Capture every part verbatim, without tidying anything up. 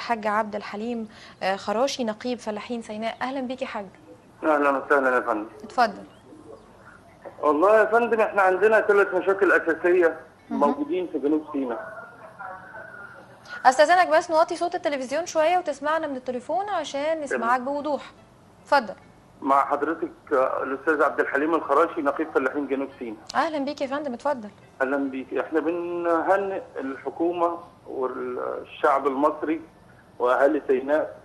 الحاج عبد الحليم خراشي نقيب فلاحين سيناء. اهلا بيك يا حاج. اهلا وسهلا يا فندم. اتفضل. والله يا فندم احنا عندنا ثلاث مشاكل اساسيه موجودين في جنوب سيناء. استاذنك بس نوطي صوت التلفزيون شويه وتسمعنا من التليفون عشان نسمعك بوضوح. اتفضل. مع حضرتك الاستاذ عبد الحليم الخراشي نقيب فلاحين جنوب سيناء. اهلا بيك يا فندم، اتفضل. اهلا بيك. احنا بنهنئ الحكومه والشعب المصري واهالي سيناء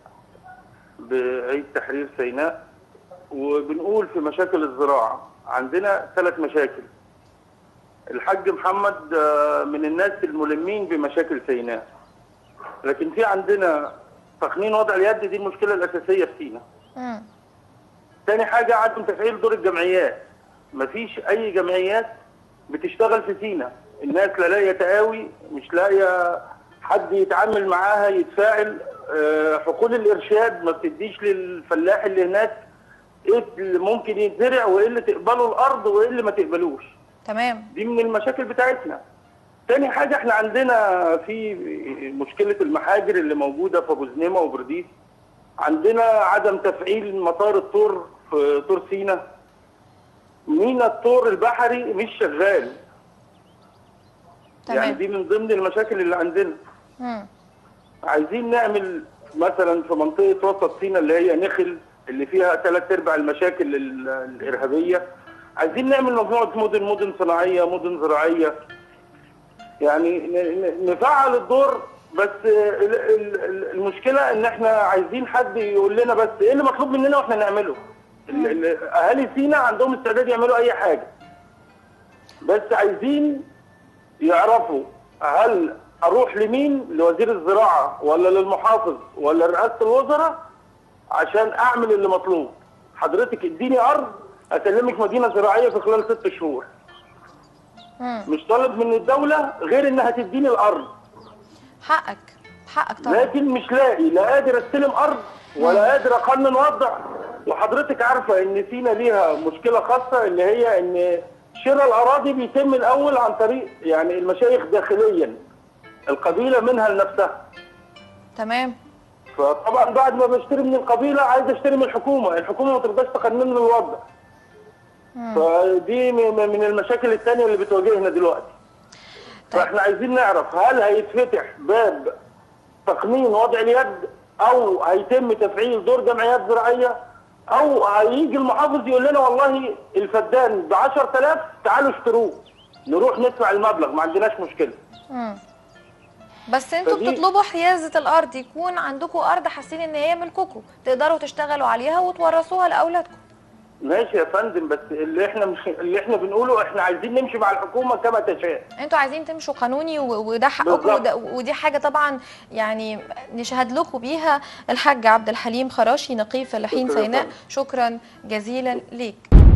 بعيد تحرير سيناء، وبنقول في مشاكل الزراعه عندنا ثلاث مشاكل. الحاج محمد من الناس الملمين بمشاكل سيناء، لكن في عندنا تقنين وضع اليد، دي المشكله الاساسيه في سيناء. امم تاني حاجه عدم تفعيل دور الجمعيات. مفيش اي جمعيات بتشتغل في سيناء، الناس لا لاقيه تقاوي، مش لاقيه حد يتعامل معاها يتفاعل. حقول الارشاد ما بتديش للفلاح اللي هناك ايه اللي ممكن يتزرع وايه اللي تقبله الارض وايه اللي ما تقبلوش. تمام. دي من المشاكل بتاعتنا. تاني حاجه احنا عندنا في مشكله المحاجر اللي موجوده في ابو زنيمه وبرديس. عندنا عدم تفعيل مطار الطور في طور سيناء. ميناء الطور البحري مش شغال. تمام. يعني دي من ضمن المشاكل اللي عندنا. امم عايزين نعمل مثلا في منطقه وسط سيناء اللي هي نخل اللي فيها ثلاث ارباع المشاكل الارهابيه، عايزين نعمل مجموعه مدن مدن صناعيه مدن زراعيه، يعني نفعل الدور. بس المشكله ان احنا عايزين حد يقول لنا بس ايه اللي مطلوب مننا واحنا نعمله. اهالي سيناء عندهم استعداد يعملوا اي حاجه، بس عايزين يعرفوا هل اروح لمين، لوزير الزراعه ولا للمحافظ ولا رئاسه الوزراء عشان اعمل اللي مطلوب. حضرتك اديني ارض اسلمك مدينه زراعيه في خلال ست شهور. مم. مش طالب من الدوله غير انها تديني الارض. حقك حقك طبعا. لكن مش لاقي، لا قادر استلم ارض ولا قادر اقنن وضع. وحضرتك عارفه ان سينا ليها مشكله خاصه اللي هي ان شراء الاراضي بيتم الاول عن طريق يعني المشايخ داخليا، القبيله منها لنفسها. تمام. فطبعا بعد ما بشتري من القبيله عايز اشتري من الحكومه، الحكومه ما تقدرش تقنن لي الوضع. فدي من المشاكل الثانيه اللي بتواجهنا دلوقتي. طيب. فاحنا عايزين نعرف هل هيتفتح باب تقنين وضع اليد او هيتم تفعيل دور جمعيات زراعيه، او هيجي المحافظ يقول لنا والله الفدان ب عشرة آلاف تعالوا اشتروه، نروح ندفع المبلغ ما عندناش مشكله. امم بس انتوا بتطلبوا حيازه الارض، يكون عندكم ارض حاسين ان هي ملككم تقدروا تشتغلوا عليها وتورثوها لاولادكم. ماشي يا فندم، بس اللي احنا مش اللي احنا بنقوله احنا عايزين نمشي مع الحكومه كما تشاء. انتوا عايزين تمشوا قانوني وده حقكم، ودي حاجه طبعا يعني نشهد لكم بيها. الحاج عبد الحليم خراشي نقيب فلاحين سيناء، شكرا جزيلا ليك.